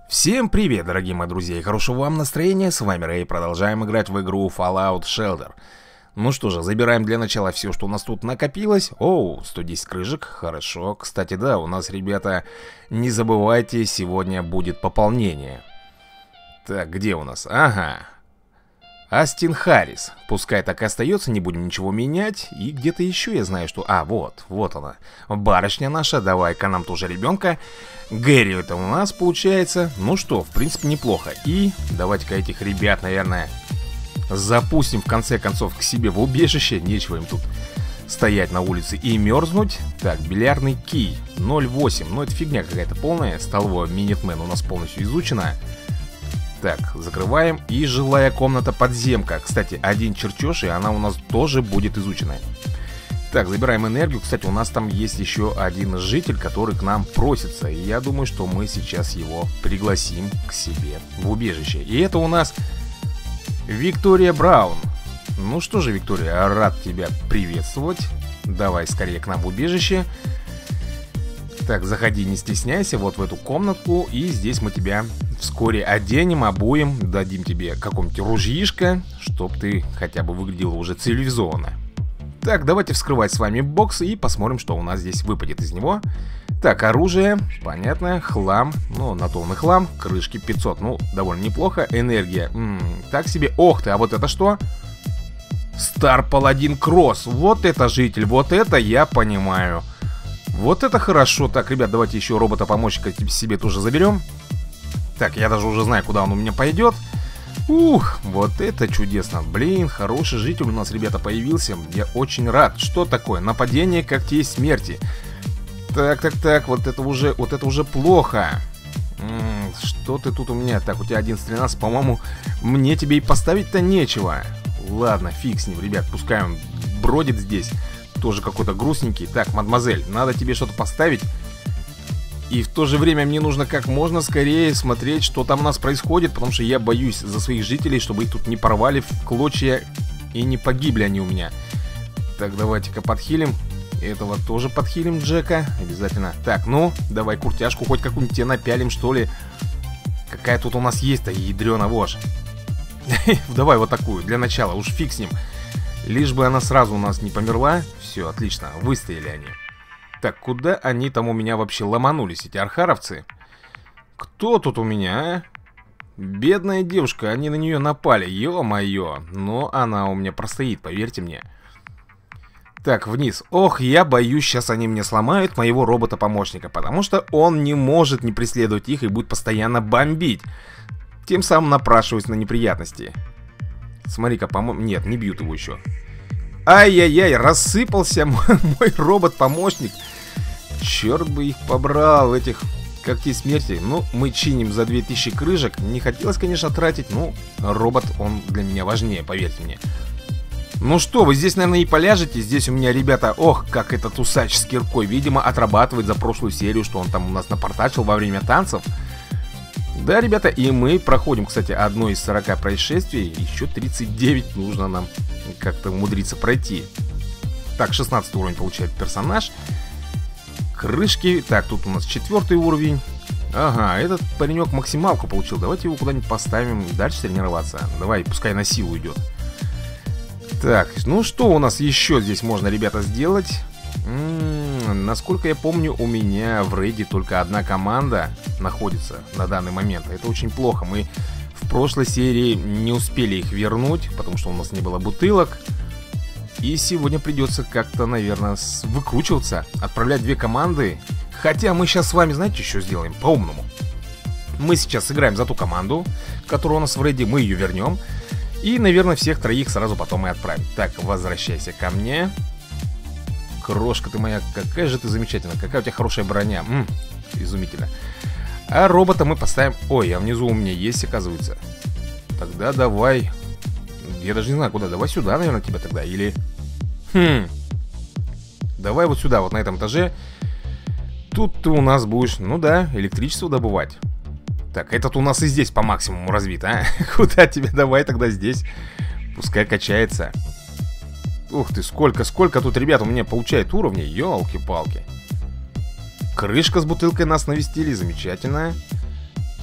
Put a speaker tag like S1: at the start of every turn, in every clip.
S1: Всем привет, дорогие мои друзья, и хорошего вам настроения. С вами Рэй, продолжаем играть в игру Fallout Shelter. Ну что же, забираем для начала все, что у нас тут накопилось. Оу, 110 крыжек, хорошо. Кстати, да, у нас, ребята, не забывайте, сегодня будет пополнение. Так, где у нас? Ага, Астин Харрис. Пускай так и остается, не будем ничего менять. И где-то еще я знаю, что... А, вот она. Барышня наша, давай-ка нам тоже ребенка. Гэри это у нас получается. Ну что, в принципе, неплохо. И давайте-ка этих ребят, наверное, запустим в конце концов к себе в убежище. Нечего им тут стоять на улице и мерзнуть. Так, бильярдный кий 0.8. Ну это фигня какая-то полная. Столовая Минитмен у нас полностью изучена. Так, закрываем. И жилая комната подземка. Кстати, один чертеж, и она у нас тоже будет изучена. Так, забираем энергию. Кстати, у нас там есть еще один житель, который к нам просится. И я думаю, что мы сейчас его пригласим к себе в убежище. И это у нас Виктория Браун. Ну что же, Виктория, рад тебя приветствовать. Давай скорее к нам в убежище. Так, заходи, не стесняйся, вот в эту комнатку. И здесь мы тебя вскоре оденем, обуем, дадим тебе какое-нибудь ружьишко, чтоб ты хотя бы выглядела уже цивилизованно. Так, давайте вскрывать с вами бокс и посмотрим, что у нас здесь выпадет из него. Так, оружие, понятно, хлам, ну, на то он и хлам, крышки 500, ну, довольно неплохо. Энергия, так себе, ох ты, а вот это что? Стар Паладин Кросс, вот это житель, вот это я понимаю. Вот это хорошо. Так, ребят, давайте еще робота-помощника себе тоже заберем. Так, я даже уже знаю, куда он у меня пойдет. Ух, вот это чудесно. Блин, хороший житель у нас, ребята, появился. Я очень рад. Что такое? Нападение когтей смерти. Так, вот это уже плохо. Что ты тут у меня? Так, у тебя 11-13, по-моему, мне тебе и поставить-то нечего. Ладно, фиг с ним, ребят, пускай он бродит здесь. Тоже какой-то грустненький. Так, мадемуазель, надо тебе что-то поставить. И в то же время мне нужно как можно скорее смотреть, что там у нас происходит, потому что я боюсь за своих жителей, чтобы их тут не порвали в клочья и не погибли они у меня. Так, давайте-ка подхилим. Этого тоже подхилим, Джека, обязательно. Так, ну, давай куртяшку хоть какую-нибудь тебе напялим, что ли. Какая тут у нас есть-то, ядрёна вошь. Давай вот такую, для начала, уж фиг с ним. Лишь бы она сразу у нас не померла. Все, отлично, выстояли они. Так, куда они там у меня вообще ломанулись, эти архаровцы? Кто тут у меня, а? Бедная девушка, они на нее напали, ё-моё. Но она у меня простоит, поверьте мне. Так, вниз. Ох, я боюсь, сейчас они мне сломают моего робота-помощника, потому что он не может не преследовать их и будет постоянно бомбить. Тем самым напрашиваясь на неприятности. Смотри-ка, по-моему... Нет, не бьют его еще. Ай-яй-яй, рассыпался мой робот-помощник. Черт бы их побрал, этих когтей смерти. Ну, мы чиним за 2000 крыжек. Не хотелось, конечно, тратить, но робот, он для меня важнее, поверьте мне. Ну что, вы здесь, наверное, и поляжете. Здесь у меня, ребята, ох, как этот усач с киркой, видимо, отрабатывает за прошлую серию, что он там у нас напортачил во время танцев. Да, ребята, и мы проходим, кстати, одно из 40 происшествий. Еще 39 нужно нам как-то умудриться пройти. Так, 16 уровень получает персонаж. Крышки. Так, тут у нас 4 уровень. Ага, этот паренек максималку получил. Давайте его куда-нибудь поставим, дальше тренироваться. Давай, пускай на силу идет. Так, ну что у нас еще здесь можно, ребята, сделать? Насколько я помню, у меня в рейде только одна команда находится на данный момент. Это очень плохо. Мы в прошлой серии не успели их вернуть, потому что у нас не было бутылок. И сегодня придется как-то, наверное, выкручиваться, отправлять 2 команды. Хотя мы сейчас с вами, знаете, что сделаем? По-умному. Мы сейчас сыграем за ту команду, которая у нас в рейде, мы ее вернем. И, наверное, всех троих сразу потом и отправим. Так, возвращайся ко мне. Крошка ты моя, какая же ты замечательная. Какая у тебя хорошая броня. Изумительно. А робота мы поставим... Ой, а внизу у меня есть, оказывается. Тогда давай... Я даже не знаю, куда. Давай сюда, наверное, тебя тогда. Или... Давай вот сюда, вот на этом этаже. Тут ты у нас будешь, ну да, электричество добывать. Так, этот у нас и здесь по максимуму развит, а? Куда тебе? Давай тогда здесь. Пускай качается. Ух ты, сколько тут, ребят, у меня получает уровней. Ёлки-палки. Крышка с бутылкой нас навестили, замечательно.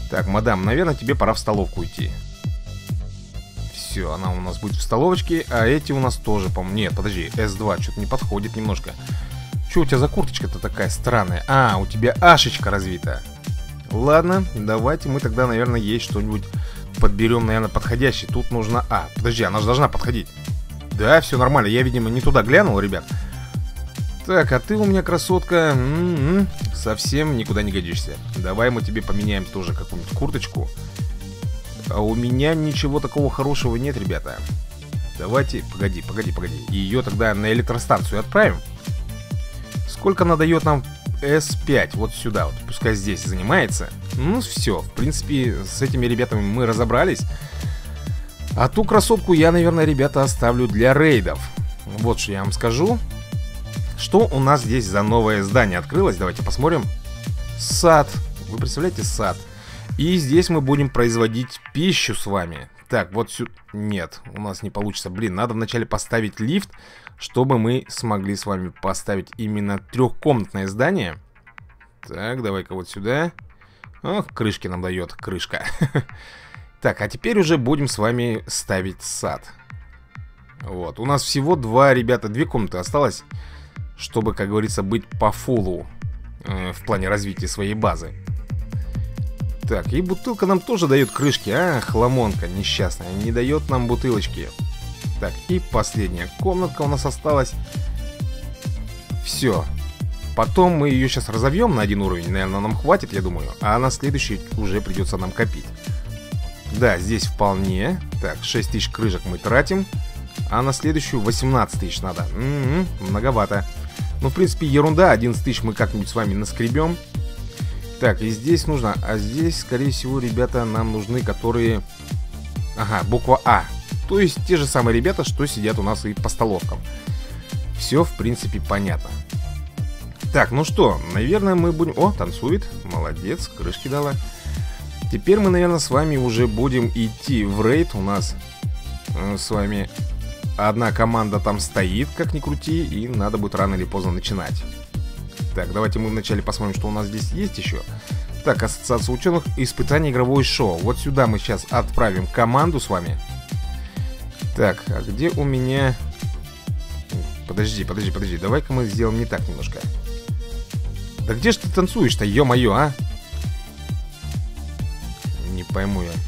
S1: Так, мадам, наверное, тебе пора в столовку идти. Все, она у нас будет в столовочке. А эти у нас тоже, по-моему... Нет, подожди, С2 что-то не подходит немножко. Что у тебя за курточка-то такая странная? А, у тебя ашечка развита. Ладно, давайте мы тогда, наверное, ей что-нибудь подберем, наверное, подходящий. Тут нужно... А, подожди, она же должна подходить. Да, все нормально, я, видимо, не туда глянул, ребят. Так, а ты у меня, красотка, совсем никуда не годишься. Давай мы тебе поменяем тоже какую-нибудь курточку. А у меня ничего такого хорошего нет, ребята. Давайте, погоди. Ее тогда на электростанцию отправим. Сколько она дает нам? С5, вот сюда вот, пускай здесь занимается. Ну, все, в принципе, с этими ребятами мы разобрались. А ту красотку я, наверное, ребята, оставлю для рейдов. Вот что я вам скажу. Что у нас здесь за новое здание открылось? Давайте посмотрим. Сад. Вы представляете, сад. И здесь мы будем производить пищу с вами. Так, вот сюда... Нет, у нас не получится. Блин, надо вначале поставить лифт, чтобы мы смогли с вами поставить именно трехкомнатное здание. Так, давай-ка вот сюда. Ох, крышки нам дает, крышка. Так, а теперь уже будем с вами ставить сад. Вот, у нас всего две комнаты осталось, чтобы, как говорится, быть по фулу в плане развития своей базы. Так, и бутылка нам тоже дает крышки. А, хламонка несчастная, не дает нам бутылочки. Так, и последняя комнатка у нас осталась. Все. Потом мы ее сейчас разовьем на один уровень. Наверное, нам хватит, я думаю. А на следующий уже придется нам копить. Да, здесь вполне. Так, 6 тысяч крышек мы тратим. А на следующую 18 тысяч надо. Многовато. Ну, в принципе, ерунда. 11 тысяч мы как-нибудь с вами наскребем. Так, и здесь нужно... А здесь, скорее всего, ребята, нам нужны, которые... Ага, буква А. То есть те же самые ребята, что сидят у нас и по столовкам. Все, в принципе, понятно. Так, ну что, наверное, мы будем... О, танцует. Молодец, крышки дала. Теперь мы, наверное, с вами уже будем идти в рейд. У нас с вами одна команда там стоит, как ни крути. И надо будет рано или поздно начинать. Так, давайте мы вначале посмотрим, что у нас здесь есть еще. Так, ассоциация ученых, испытание игровое шоу. Вот сюда мы сейчас отправим команду с вами. Так, а где у меня... Подожди. Давай-ка мы сделаем не так немножко. Да где ж ты танцуешь-то, ё-моё, а? Не пойму я.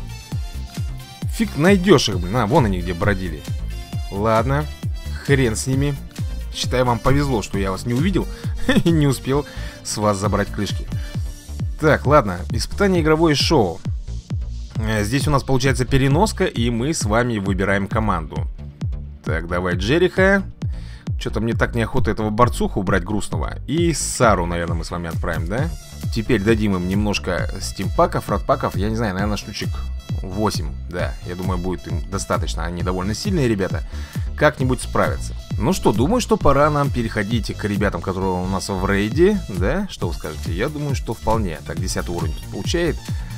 S1: Фиг найдешь их, блин. А, вон они где бродили. Ладно, хрен с ними. Считаю, вам повезло, что я вас не увидел и не успел с вас забрать крышки. Так, ладно, испытание игровое шоу. Здесь у нас получается переноска, и мы с вами выбираем команду. Так, давай Джериха. Что-то мне так неохота этого борцуху убрать грустного. И Сару, наверное, мы с вами отправим, да? Теперь дадим им немножко стимпаков, радпаков. Я не знаю, наверное, штучек 8. Да, я думаю, будет им достаточно. Они довольно сильные ребята. Как-нибудь справятся. Ну что, думаю, что пора нам переходить к ребятам, которые у нас в рейде. Да, что вы скажете? Я думаю, что вполне. Так, 10 уровень получает.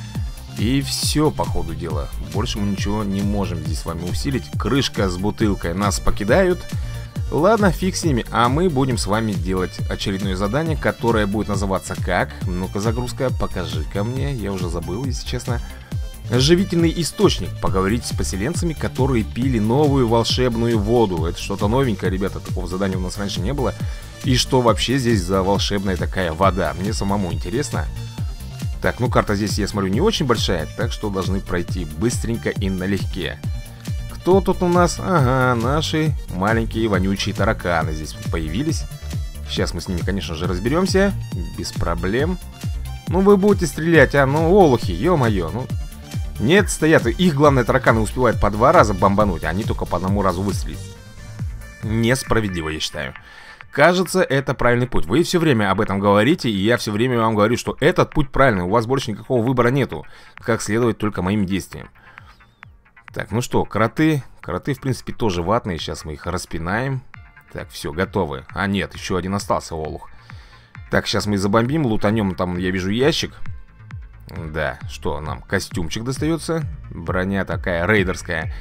S1: И все, по ходу дела. Больше мы ничего не можем здесь с вами усилить. Крышка с бутылкой нас покидают. Ладно, фиг с ними. А мы будем с вами делать очередное задание, которое будет называться как? Ну-ка, загрузка, покажи-ка мне. Я уже забыл, если честно. Живительный источник. Поговорить с поселенцами, которые пили новую волшебную воду. Это что-то новенькое, ребята. Такого задания у нас раньше не было. И что вообще здесь за волшебная такая вода? Мне самому интересно. Так, ну карта здесь, я смотрю, не очень большая, так что должны пройти быстренько и налегке. Кто тут у нас? Ага, наши маленькие вонючие тараканы здесь появились. Сейчас мы с ними, конечно же, разберемся. Без проблем. Ну вы будете стрелять, а? Ну, олухи, ё-моё, ну... Нет, стоят, их, главное, тараканы успевают по 2 раза бомбануть, а они только по 1 разу выстрелить. Несправедливо, я считаю. Кажется, это правильный путь. Вы все время об этом говорите, и я все время вам говорю, что этот путь правильный. У вас больше никакого выбора нету, как следовать только моим действиям. Так, ну что, кроты. Кроты, в принципе, тоже ватные. Сейчас мы их распинаем. Так, все, готовы. А нет, еще один остался, олух. Так, сейчас мы забомбим, лутанем. Там, я вижу, ящик. Да, что нам? Костюмчик достается. Броня такая рейдерская.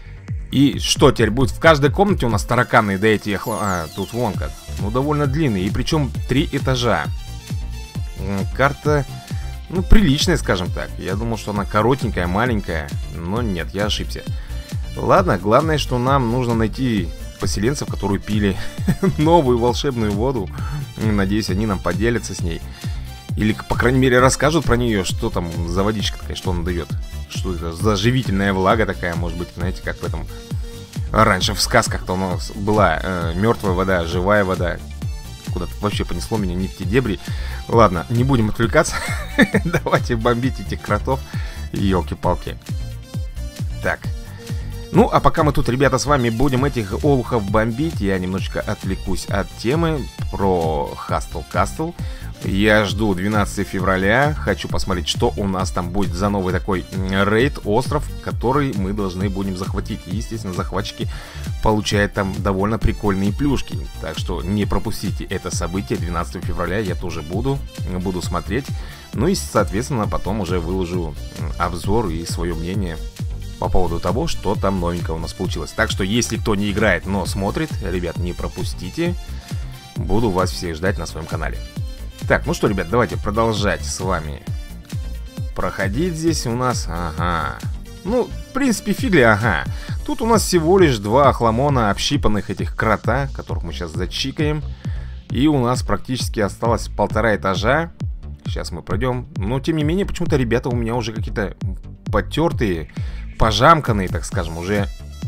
S1: И что теперь будет? В каждой комнате у нас тараканы, да эти... А, тут вон как. Ну, довольно длинный. И причем 3 этажа. Карта Ну, приличная, скажем так. Я думал, что она коротенькая, маленькая. Но нет, я ошибся. Ладно, главное, что нам нужно найти поселенцев, которые пили новую волшебную воду. Надеюсь, они нам поделятся с ней. Или, по крайней мере, расскажут про нее, что там за водичка такая, что она дает. Что это за живительная влага такая, может быть, знаете, как в этом... Раньше в сказках-то у нас была мертвая вода, живая вода. Куда-то вообще понесло меня не в те дебри. Ладно, не будем отвлекаться. Давайте бомбить этих кротов. Ёлки-палки. Так. Ну, а пока мы тут, ребята, с вами будем этих олухов бомбить, я немножечко отвлекусь от темы про Hustle Castle. Я жду 12 февраля, хочу посмотреть, что у нас там будет за новый такой рейд, остров, который мы должны будем захватить. И, естественно, захватчики получают там довольно прикольные плюшки. Так что не пропустите это событие, 12 февраля я тоже буду смотреть. Ну и, соответственно, потом уже выложу обзор и свое мнение по поводу того, что там новенького у нас получилось. Так что, если кто не играет, но смотрит, ребят, не пропустите. Буду вас всех ждать на своем канале. Так, ну что, ребят, давайте продолжать с вами проходить здесь у нас. Ага. Ну, в принципе, фигли, ага. Тут у нас всего лишь 2 охламона общипанных этих крота, которых мы сейчас зачикаем. И у нас практически осталось 1,5 этажа. Сейчас мы пройдем. Но, тем не менее, почему-то ребята у меня уже какие-то потертые, пожамканные, так скажем, уже...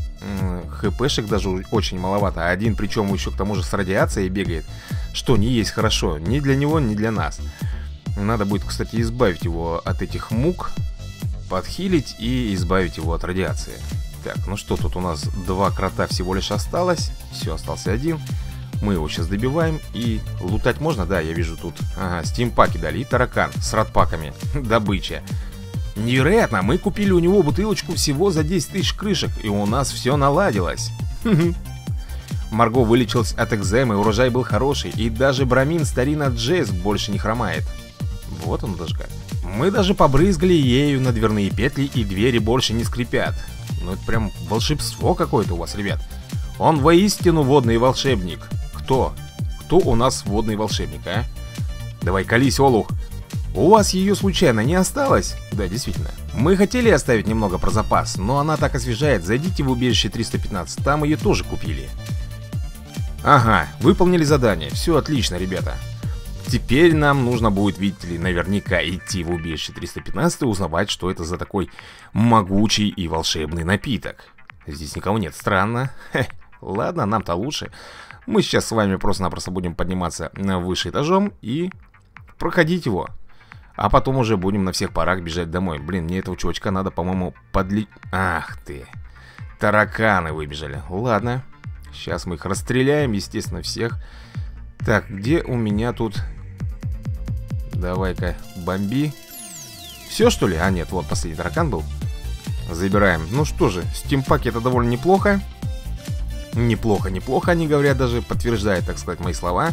S1: хпшек даже очень маловато. А один, причем еще к тому же с радиацией бегает. Что не есть хорошо ни для него, ни для нас. Надо будет, кстати, избавить его от этих мук, подхилить и избавить его от радиации. Так, ну что, тут у нас 2 крота всего лишь осталось. Все, остался один. Мы его сейчас добиваем. И лутать можно? Да, я вижу тут. Ага, стимпаки дали. И таракан с радпаками. Добыча. Невероятно, мы купили у него бутылочку всего за 10 тысяч крышек, и у нас все наладилось. Марго вылечилась от экземы, урожай был хороший, и даже Брамин старина Джесс больше не хромает. Вот он даже как. Мы даже побрызгали ею на дверные петли, и двери больше не скрипят. Ну это прям волшебство какое-то у вас, ребят. Он воистину водный волшебник. Кто? Кто у нас водный волшебник, а? Давай, колись, олух. У вас ее случайно не осталось? Да, действительно. Мы хотели оставить немного про запас, но она так освежает. Зайдите в убежище 315, там ее тоже купили. Ага, выполнили задание. Все отлично, ребята. Теперь нам нужно будет, видите ли, наверняка идти в убежище 315 и узнавать, что это за такой могучий и волшебный напиток. Здесь никого нет, странно. Ладно, нам-то лучше. Мы сейчас с вами просто-напросто будем подниматься выше этажом и проходить его. А потом уже будем на всех парах бежать домой. Блин, мне этого чувачка надо, по-моему, Ах ты. Тараканы выбежали. Ладно. Сейчас мы их расстреляем, естественно, всех. Так, где у меня тут... Давай-ка, бомби. Все, что ли? А, нет, вот последний таракан был. Забираем. Ну что же, стимпаки это довольно неплохо. Неплохо, неплохо, они говорят, даже подтверждает, так сказать, мои слова.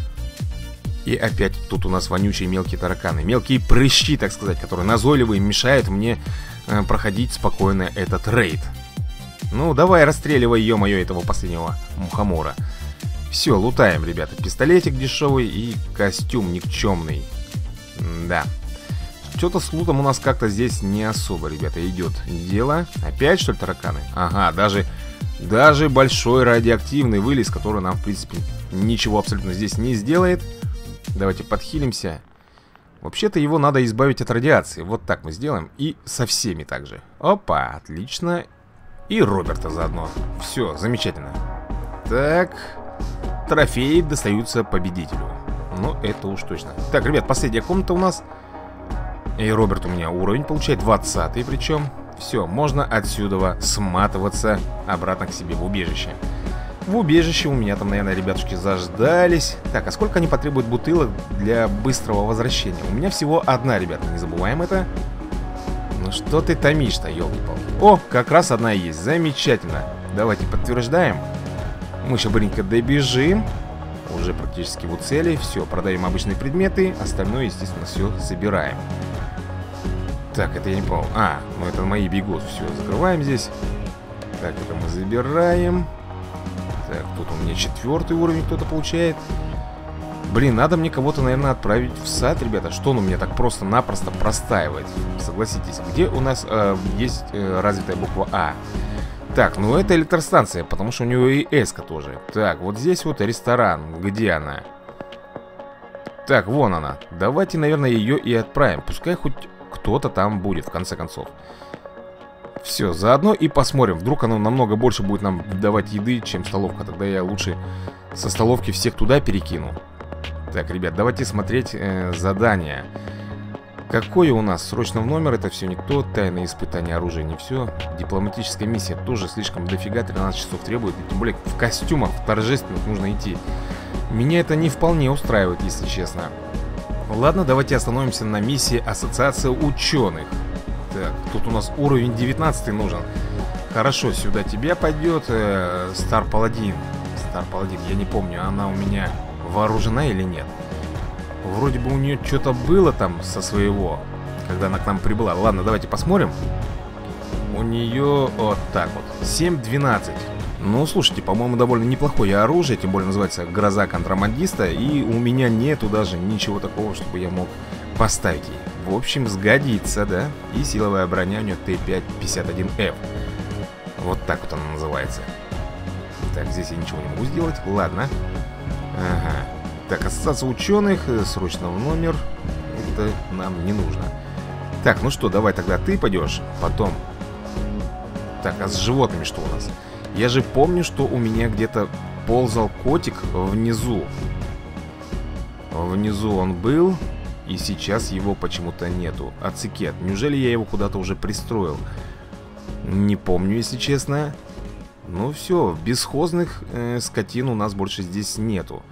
S1: И опять тут у нас вонючие мелкие тараканы. Мелкие прыщи, так сказать, которые назойливые, мешают мне проходить спокойно этот рейд. Ну, давай, расстреливай, ё-моё, этого последнего мухомора. Все, лутаем, ребята. Пистолетик дешевый и костюм никчемный. Да. Что-то с лутом у нас как-то здесь не особо, ребята, идет дело. Опять, что ли, тараканы? Ага, даже большой радиоактивный вылез, который нам, в принципе, ничего абсолютно здесь не сделает. Давайте подхилимся. Вообще-то его надо избавить от радиации. Вот так мы сделаем. И со всеми также. Опа, отлично. И Роберта заодно. Все, замечательно. Так. Трофеи достаются победителю. Ну, это уж точно. Так, ребят, последняя комната у нас. И Роберт у меня уровень получает 20-й причем. Все, можно отсюда сматываться обратно к себе в убежище. В убежище у меня там, наверное, ребятушки заждались. Так, а сколько они потребуют бутылок для быстрого возвращения? У меня всего одна, ребята, не забываем это. Ну что ты томишь-то, елки-палки. О, как раз одна есть, замечательно. Давайте подтверждаем. Мы еще быстренько добежим. Уже практически в цели. Все, продаем обычные предметы. Остальное, естественно, все собираем. Так, это я не понял. А, ну это мои бегут. Все, закрываем здесь. Так, это мы забираем. Так, тут у меня 4-й уровень кто-то получает. Блин, надо мне кого-то, наверное, отправить в сад, ребята. Что он у меня так просто-напросто простаивает? Согласитесь, где у нас есть развитая буква А? Так, ну это электростанция, потому что у него и S-ка тоже. Так, вот здесь вот ресторан. Где она? Так, вон она. Давайте, наверное, ее и отправим. Пускай хоть кто-то там будет, в конце концов. Все, заодно и посмотрим. Вдруг оно намного больше будет нам давать еды, чем столовка. Тогда я лучше со столовки всех туда перекину. Так, ребят, давайте смотреть задание. Какое у нас? Срочно в номер, это все никто. Тайное испытание оружия, не все. Дипломатическая миссия тоже слишком дофига, 13 часов требует. И тем более в костюмах, в торжественных нужно идти. Меня это не вполне устраивает, если честно. Ладно, давайте остановимся на миссии Ассоциации ученых. Так, тут у нас уровень 19 нужен. Хорошо, сюда тебе пойдет Стар Паладин. Стар Паладин, я не помню, она у меня вооружена или нет. Вроде бы у нее что-то было там со своего, когда она к нам прибыла. Ладно, давайте посмотрим. У нее вот так вот 7-12. Ну, слушайте, по-моему, довольно неплохое оружие. Тем более называется Гроза контрабандиста. И у меня нету даже ничего такого, чтобы я мог поставить ей. В общем, сгодится, да? И силовая броня у нее Т5-51Ф. Вот так вот она называется. Так, здесь я ничего не могу сделать. Ладно. Ага. Так, ассоциация ученых. Срочно в номер. Это нам не нужно. Так, ну что, давай тогда ты пойдешь. Потом. Так, а с животными что у нас? Я же помню, что у меня где-то ползал котик внизу. Внизу он был. И сейчас его почему-то нету. Ацикет. Неужели я его куда-то уже пристроил? Не помню, если честно. Ну все, бесхозных скотин у нас больше здесь нету.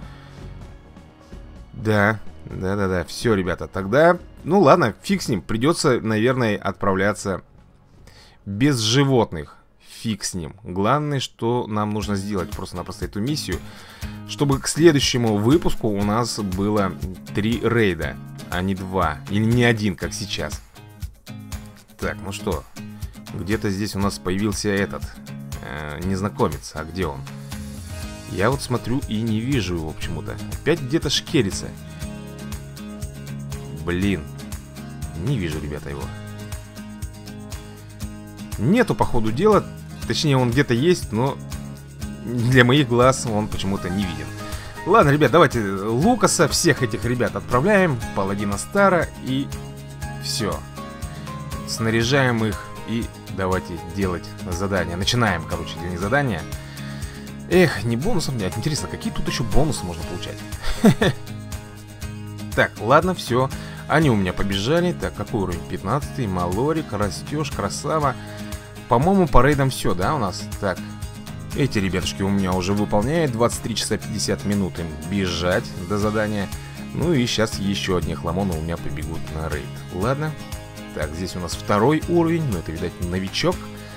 S1: Да, да-да-да. Все, ребята, тогда... Ну ладно, фиг с ним. Придется, наверное, отправляться без животных. Фиг с ним. Главное, что нам нужно сделать просто-напросто эту миссию, чтобы к следующему выпуску у нас было 3 рейда, а не 2. Или не 1, как сейчас. Так, ну что, где-то здесь у нас появился этот незнакомец. А где он? Я вот смотрю и не вижу его почему-то. Опять где-то шкерится. Блин. Не вижу, ребята, его. Нету, по ходу дела. Точнее, он где-то есть, но для моих глаз он почему-то не виден. Ладно, ребят, давайте Лукаса, всех этих ребят отправляем. Паладина Стара и все. Снаряжаем их и давайте делать задания. Начинаем, короче, для них задания. Эх, не бонусом, нет. Интересно, какие тут еще бонусы можно получать? Так, ладно, все. Они у меня побежали. Так, какой уровень? 15-й, Малорик, растешь, красава. По-моему, по рейдам все, да, у нас? Так, эти ребятушки у меня уже выполняют 23 часа 50 минут им бежать до задания. Ну и сейчас еще одни хламоны у меня побегут на рейд. Ладно. Так, здесь у нас 2-й уровень. Ну, это, видать, новичок.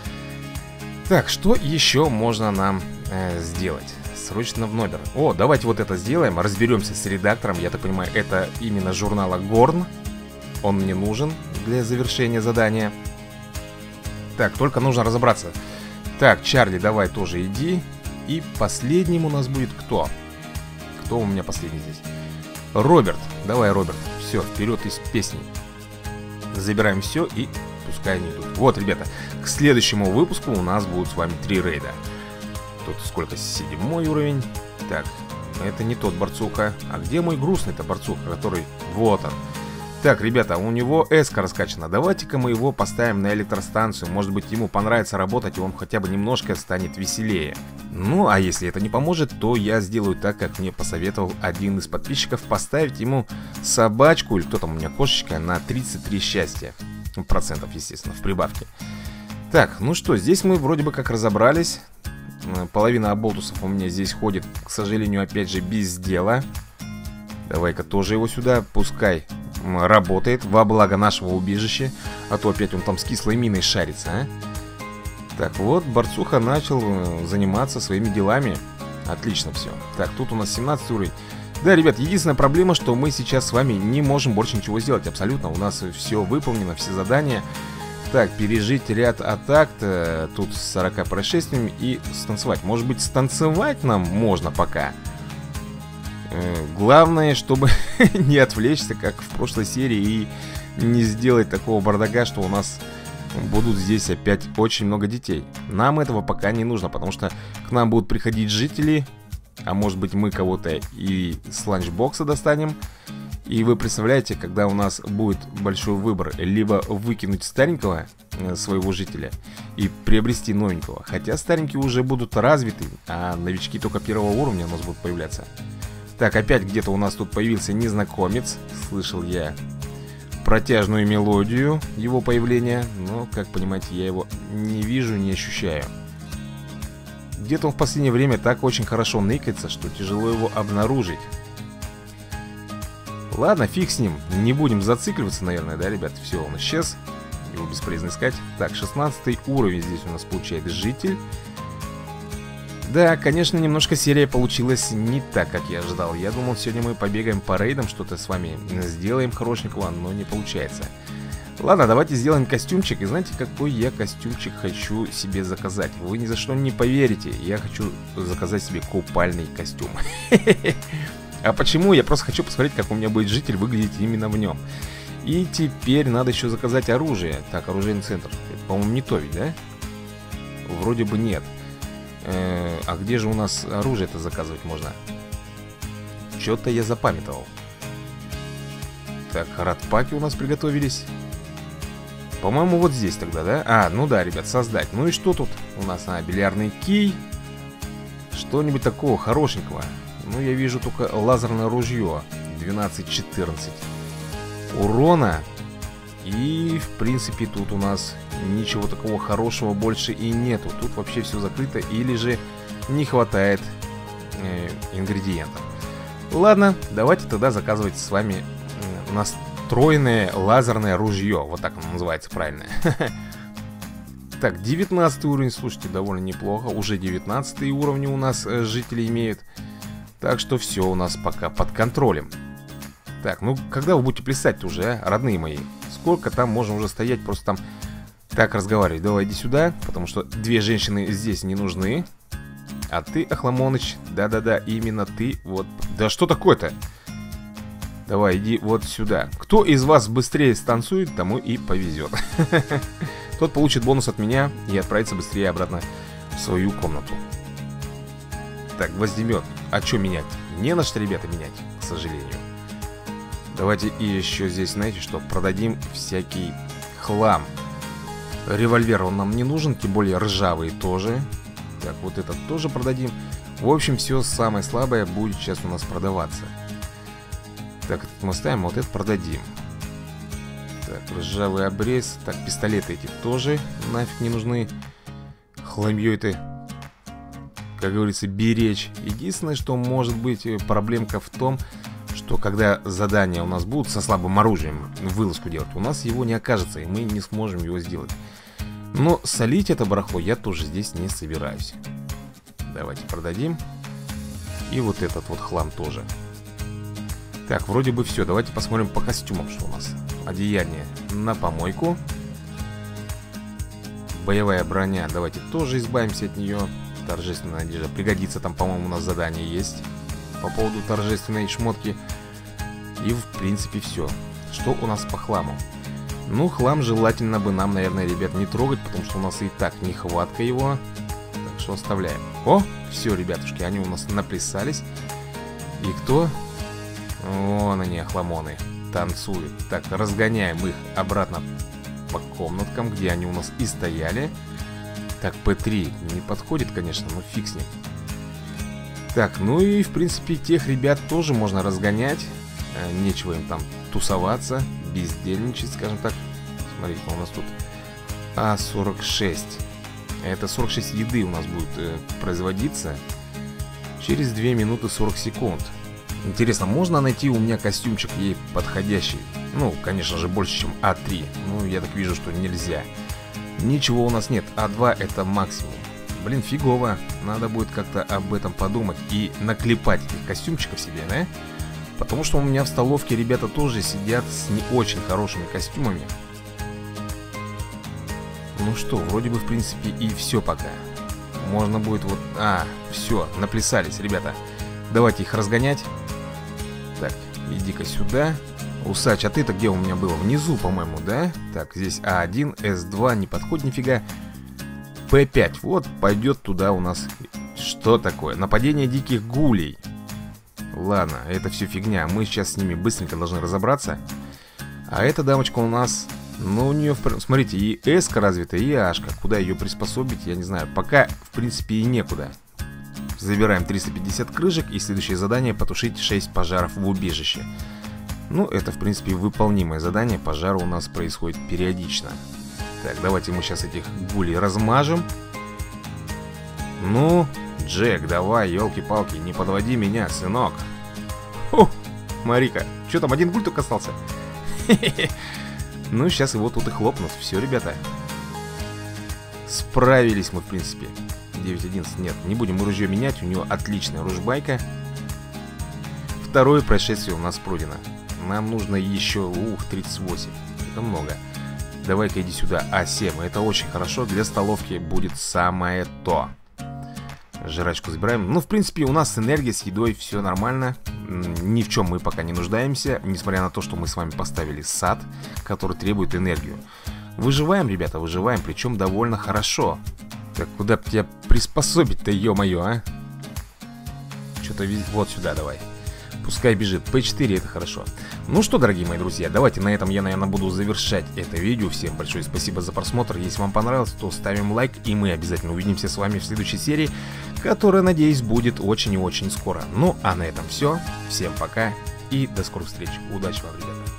S1: Так, что еще можно нам сделать? Срочно в номер. О, давайте вот это сделаем. Разберемся с редактором. Я так понимаю, это именно журнала Горн. Он мне нужен для завершения задания. Так, только нужно разобраться. Так, Чарли, давай тоже иди. И последним у нас будет кто? Кто у меня последний здесь? Роберт. Давай, Роберт. Все, вперед из песни. Забираем все и пускай они идут. Вот, ребята, к следующему выпуску у нас будут с вами 3 рейда. Тут сколько? 7-й уровень. Так, это не тот борцуха. А где мой грустный-то борцуха, который... Вот он. Так, ребята, у него эска раскачана. Давайте-ка мы его поставим на электростанцию. Может быть, ему понравится работать, и он хотя бы немножко станет веселее. Ну, а если это не поможет, то я сделаю так, как мне посоветовал один из подписчиков. Поставить ему собачку, или кто там у меня, кошечка, на 33 счастья. Процентов, естественно, в прибавке. Так, ну что, здесь мы вроде бы как разобрались. Половина оболтусов у меня здесь ходит, к сожалению, опять же, без дела. Давай-ка тоже его сюда, пускай работает во благо нашего убежища. А то опять он там с кислой миной шарится, а? Так, вот, борцуха начал заниматься своими делами. Отлично все. Так, тут у нас 17 уровень. Да, ребят, единственная проблема, что мы сейчас с вами не можем больше ничего сделать. Абсолютно, у нас все выполнено, все задания. Так, пережить ряд атак, тут с 40 происшествиями и станцевать. Может быть, станцевать нам можно пока? Главное, чтобы не отвлечься, как в прошлой серии, и не сделать такого бардака, что у нас будут здесь опять очень много детей. Нам этого пока не нужно, потому что к нам будут приходить жители, а может быть мы кого-то и с ланчбокса достанем. И вы представляете, когда у нас будет большой выбор: либо выкинуть старенького своего жителя и приобрести новенького. Хотя старенькие уже будут развиты, а новички только первого уровня у нас будут появляться. Так, опять где-то у нас тут появился незнакомец. Слышал я протяжную мелодию его появления, но, как понимаете, я его не вижу, не ощущаю. Где-то он в последнее время так очень хорошо ныкается, что тяжело его обнаружить. Ладно, фиг с ним. Не будем зацикливаться, наверное, да, ребят? Все, он исчез. Его бесполезно искать. Так, 16 уровень здесь у нас получает житель. Да, конечно, немножко серия получилась не так, как я ожидал. Я думал, сегодня мы побегаем по рейдам, что-то с вами сделаем хорошенького, но не получается. Ладно, давайте сделаем костюмчик. И знаете, какой я костюмчик хочу себе заказать? Вы ни за что не поверите. Я хочу заказать себе купальный костюм. А почему? Я просто хочу посмотреть, как у меня будет житель выглядеть именно в нем. И теперь надо еще заказать оружие. Так, оружейный центр. Это, по-моему, не то ведь, да? Вроде бы нет. А где же у нас оружие-то заказывать можно? Что-то я запамятовал. Так, радпаки у нас приготовились. По-моему, вот здесь тогда, да? А, ну да, ребят, создать. Ну и что тут у нас? Бильярдный кий. Что-нибудь такого хорошенького. Ну, я вижу только лазерное ружье 12-14 урона. И, в принципе, тут у нас ничего такого хорошего больше и нету. Тут вообще все закрыто, или же не хватает ингредиентов. Ладно, давайте тогда заказывать с вами настроенное лазерное ружье. Вот так оно называется правильно. Так, 19 уровень, слушайте, довольно неплохо. Уже 19 уровни у нас жители имеют. Так что все у нас пока под контролем. Так, ну когда вы будете плясать уже, родные мои? Сколько там можно уже стоять, просто там так разговаривать? Давай, иди сюда, потому что две женщины здесь не нужны. А ты, Охламоныч, да-да-да, именно ты, вот. Да что такое-то? Давай, иди вот сюда. Кто из вас быстрее станцует, тому и повезет. Тот получит бонус от меня и отправится быстрее обратно в свою комнату. Так, гвоздемет. А что менять? Не на что, ребята, менять, к сожалению. Давайте и еще здесь, знаете что, продадим всякий хлам. Револьвер он нам не нужен, тем более ржавый тоже. Так, вот этот тоже продадим. В общем, все самое слабое будет сейчас у нас продаваться. Так, этот мы ставим, вот этот продадим. Так, ржавый обрез. Так, пистолеты эти тоже нафиг не нужны. Хламье это, как говорится, беречь. Единственное, что может быть проблемка в том, что когда задания у нас будут со слабым оружием вылазку делать, у нас его не окажется, и мы не сможем его сделать. Но солить это барахло я тоже здесь не собираюсь. Давайте продадим. И вот этот вот хлам тоже. Так, вроде бы все. Давайте посмотрим по костюмам, что у нас. Одеяние на помойку. Боевая броня. Давайте тоже избавимся от нее. Торжественная одежда. Пригодится, там, по-моему, у нас задание есть по поводу торжественной шмотки. И, в принципе, все. Что у нас по хламу? Ну, хлам желательно бы нам, наверное, ребят, не трогать, потому что у нас и так нехватка его. Так что оставляем. О, все, ребятушки, они у нас наплясались. И кто? Вон они, охламоны, танцуют. Так, разгоняем их обратно по комнаткам, где они у нас и стояли. Так, П3 не подходит, конечно, но фиг с ним. Так, ну и, в принципе, тех ребят тоже можно разгонять. Нечего им там тусоваться, бездельничать, скажем так. Смотрите, у нас тут А46. Это 46 еды у нас будет производиться через 2 минуты 40 секунд. Интересно, можно найти у меня костюмчик ей подходящий? Ну, конечно же, больше, чем А3. Ну, я так вижу, что нельзя. Ничего у нас нет. А2 это максимум. Блин, фигово. Надо будет как-то об этом подумать и наклепать этих костюмчиков себе, да? Потому что у меня в столовке ребята тоже сидят с не очень хорошими костюмами. Ну что, вроде бы, в принципе, и все пока. Можно будет вот... все, наплясались, ребята. Давайте их разгонять. Иди-ка сюда. Усач, а ты-то где у меня был? Внизу, по-моему, да? Так, здесь А1, С2, не подходит нифига. П5, вот, пойдет туда у нас. Что такое? Нападение диких гулей. Ладно, это все фигня. Мы сейчас с ними быстренько должны разобраться. А эта дамочка у нас... Ну, у нее, смотрите, и С-ка развита, и А-шка. Куда ее приспособить, я не знаю. Пока, в принципе, и некуда. Забираем 350 крышек. И следующее задание — потушить 6 пожаров в убежище. Ну, это, в принципе, выполнимое задание. Пожары у нас происходят периодично. Так, давайте мы сейчас этих гулей размажем. Ну, Джек, давай, елки-палки, не подводи меня, сынок. Фу, Марика, что там, один гуль только остался? Ну, сейчас его тут и хлопнут. Все, ребята. Справились мы, в принципе. 9-11, нет, не будем ружье менять. У него отличная ружбайка. Второе происшествие у нас пройдено. Нам нужно еще, 38. Это много. Давай-ка иди сюда, А7. Это очень хорошо, для столовки будет самое то. Жрачку забираем. Ну, в принципе, у нас с энергией, с едой все нормально. Ни в чем мы пока не нуждаемся. Несмотря на то, что мы с вами поставили сад, который требует энергию. Выживаем, ребята, выживаем. Причем довольно хорошо. Так, куда бы тебя приспособить-то, ё-моё, а? Что-то вот сюда давай. Пускай бежит. П4, это хорошо. Ну что, дорогие мои друзья, давайте на этом я, наверное, буду завершать это видео. Всем большое спасибо за просмотр. Если вам понравилось, то ставим лайк. И мы обязательно увидимся с вами в следующей серии, которая, надеюсь, будет очень и очень скоро. Ну, а на этом все. Всем пока и до скорых встреч. Удачи вам, ребята.